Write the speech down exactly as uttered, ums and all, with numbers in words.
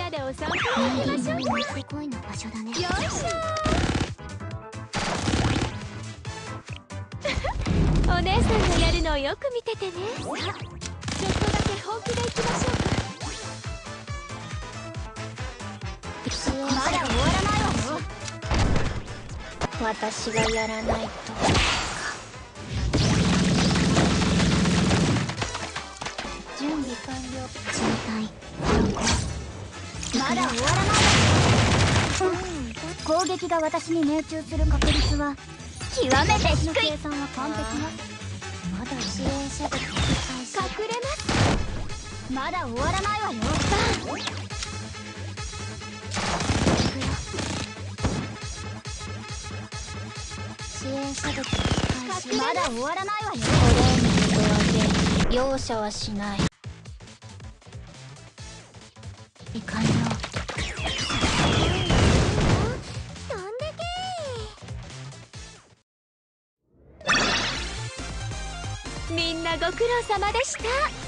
でお散歩に行きましょうか。 すごいの場所だね。 よいしょお姉さんがやるのをよく見ててね。さあちょっとだけ本気でいきましょうか。 まだ終わらないわよ。私がやらないと。準備完了。全体まだ終わらないわよ。攻撃が私に命中する確率は極めて低い。計算は完璧よ。まだ支援者が隠れます。 まだ終わらないわよ。支援者が開始。まだ終わらないわよ。お礼に手を上げ、容赦はしない。完了。 みんなご苦労様でした。